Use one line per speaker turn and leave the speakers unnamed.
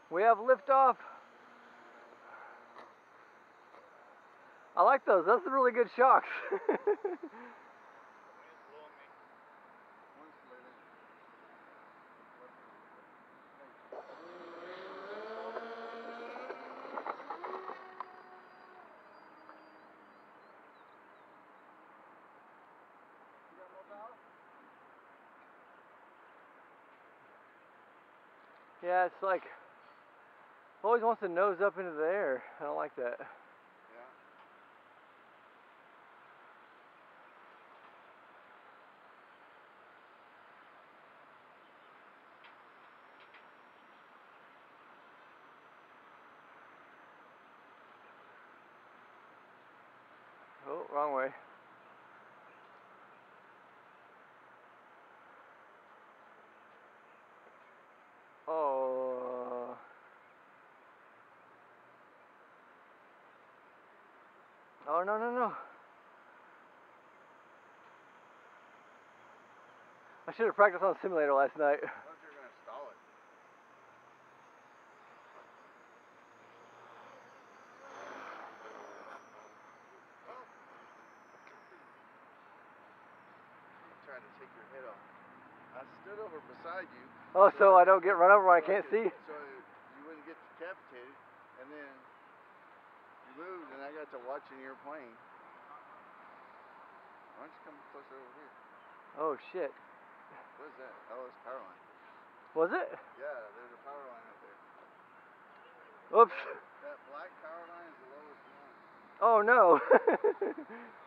We have liftoff. I like those. Those are really good shocks. Yeah, it's like always wants to nose up into the air. I don't like that. Oh, wrong way. Oh. Oh, no, no, no. I should have practiced on the simulator last night.
I thought you were going to stall it. Trying to take your head off. I stood over beside you.
Oh, so I don't get run over when I can't see?
So you wouldn't get decapitated, and then you moved, and I got to watching your plane. Why don't you come closer over here?
Oh, shit.
What is that? Oh, it's power line.
Was it?
Yeah, there's a power line up there.
Oops.
That black power line is the lowest one.
Oh, no.